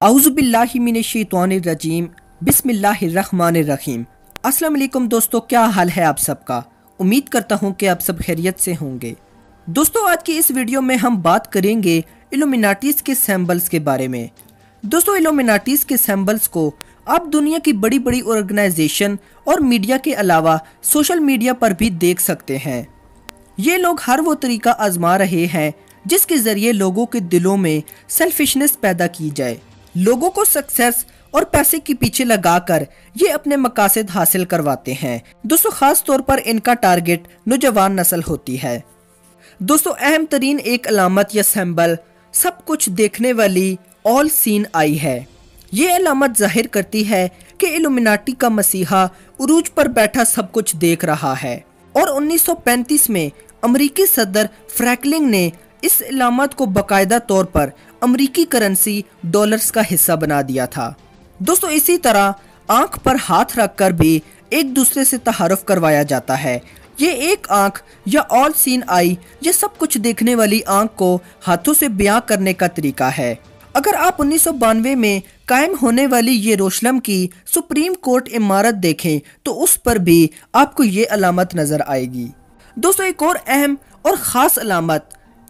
औज़ुबिल्लाहिमिनश्शैतानिर्रजीम बिस्मिल्लाहिर्रहमानिर्रहीम। अस्सलाम वालेकुम दोस्तों, क्या हाल है आप सबका। उम्मीद करता हूँ कि आप सब खैरियत से होंगे। दोस्तों, आज की इस वीडियो में हम बात करेंगे इल्यूमिनाटीज़ के सिंबल्स के बारे में। दोस्तों, इल्यूमिनाटीज़ के सिंबल्स को आप दुनिया की बड़ी बड़ी ऑर्गेनाइजेशन और मीडिया के अलावा सोशल मीडिया पर भी देख सकते हैं। ये लोग हर वो तरीका आजमा रहे हैं जिसके जरिए लोगों के दिलों में सेल्फिशनेस पैदा की जाए, लोगों को सक्सेस और पैसे के पीछे लगाकर ये अपने मकासद हासिल करवाते हैं। दोस्तों, खास तौर पर इनका टारगेट नौजवान नस्ल होती है। दोस्तों, अहम तरीन एक अलामत या सिंबल सब कुछ देखने वाली ऑल सीन आई है। ये अलामत जाहिर करती है कि इल्यूमिनाटी का मसीहा उरूज पर बैठा सब कुछ देख रहा है और 1935 में अमरीकी सदर फ्रैंकलिन ने इस अलामत को बाकायदा तौर पर अमरीकी करेंसी डॉलर्स का हिस्सा बना दिया था। दोस्तों, इसी तरह आंख पर हाथ रखकर भी एक दूसरे से तारुफ करवाया जाता है। ये एक आंख या ऑल सीन आई ये सब कुछ देखने वाली आंख को हाथों से बयां करने का तरीका है। अगर आप 1992 में कायम होने वाली येरूशलेम की सुप्रीम कोर्ट इमारत देखें तो उस पर भी आपको ये अलामत नजर आएगी। दोस्तों, एक और अहम और ख़ास अलामत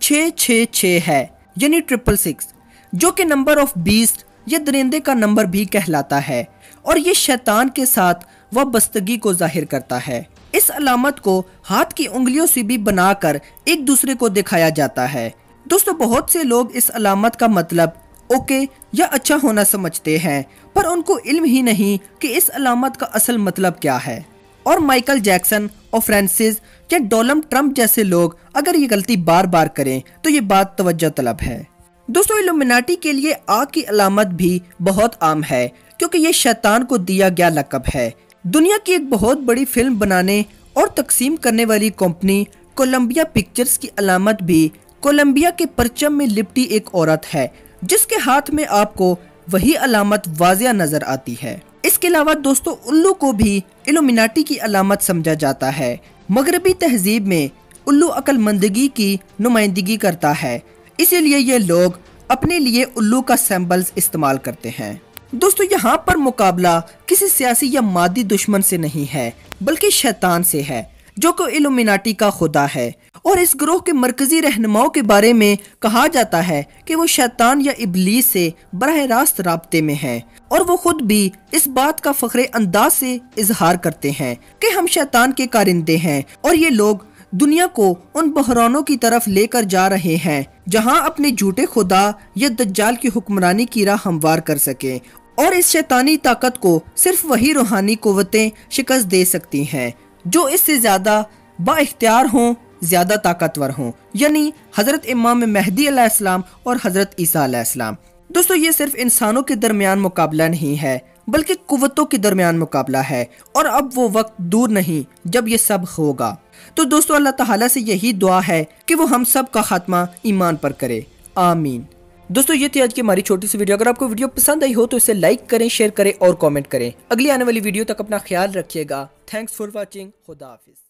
666 है, यानी 666, जो कि नंबर ऑफ बीस्ट या दरिंदे का नंबर भी कहलाता है और ये शैतान के साथ वाबस्तगी को जाहिर करता है। इस अलामत को हाथ की उंगलियों से भी बनाकर एक दूसरे को दिखाया जाता है। दोस्तों, बहुत से लोग इस अलामत का मतलब ओके या अच्छा होना समझते हैं, पर उनको इल्म ही नहीं कि इस अलामत का असल मतलब क्या है। और माइकल जैक्सन और फ्रांसिस या डोनाल्ड ट्रंप जैसे लोग अगर ये गलती बार बार करें तो ये बात तवज्जो तलब है। दोस्तों, इल्यूमिनाटी के लिए आग की अलामत भी बहुत आम है क्योंकि ये शैतान को दिया गया लक़ब है। दुनिया की एक बहुत बड़ी फिल्म बनाने और तकसीम करने वाली कंपनी कोलंबिया पिक्चर्स की अलामत भी कोलंबिया के परचम में लिपटी एक औरत है जिसके हाथ में आपको वही अलामत वाज़िया नजर आती है। इसके अलावा दोस्तों, उल्लू को भी इल्यूमिनाटी की अलामत समझा जाता है। मगरबी तहजीब में उल्लू अक्लमंदगी की नुमाइंदगी करता है, इसीलिए ये लोग अपने लिए उल्लू का सिंबल्स इस्तेमाल करते हैं। दोस्तों, यहाँ पर मुकाबला किसी सियासी या मादी दुश्मन से नहीं है बल्कि शैतान से है जो कि इल्यूमिनाटी का खुदा है। और इस ग्रोह के मरकजी रहनुमाओं के बारे में कहा जाता है कि वो शैतान या इब्लीस से बराह रास्त राब्ते में हैं और वो खुद भी इस बात का फख्रे अंदाज से इजहार करते हैं कि हम शैतान के कारिंदे हैं और ये लोग दुनिया को उन बहरानों की तरफ लेकर जा रहे हैं जहां अपने झूठे खुदा या दज्जाल की हुक्मरानी की राह हमवार कर सके। और इस शैतानी ताकत को सिर्फ वही रूहानी कुव्वतें शिकस्त दे सकती हैं जो इससे ज्यादा बाइख्तियार हों, ज्यादा ताकतवर हों, यानी हजरत इमाम मेहदी अलैहिस्सलाम और हजरत ईसा अलैहिस्सलाम। दोस्तों, ये सिर्फ इंसानों के दरमियान मुकाबला नहीं है बल्कि कुव्वतों के दरमियान मुकाबला है और अब वो वक्त दूर नहीं जब ये सब होगा। तो दोस्तों, अल्लाह ताला से यही दुआ है कि वो हम सब का खात्मा ईमान पर करे, आमीन। दोस्तों, ये थी आज की हमारी छोटी सी वीडियो। अगर आपको वीडियो पसंद आई हो तो इसे लाइक करें, शेयर करें और कमेंट करें। अगली आने वाली वीडियो तक अपना ख्याल रखिएगा। Thanks for watching. खुदा हाफिज।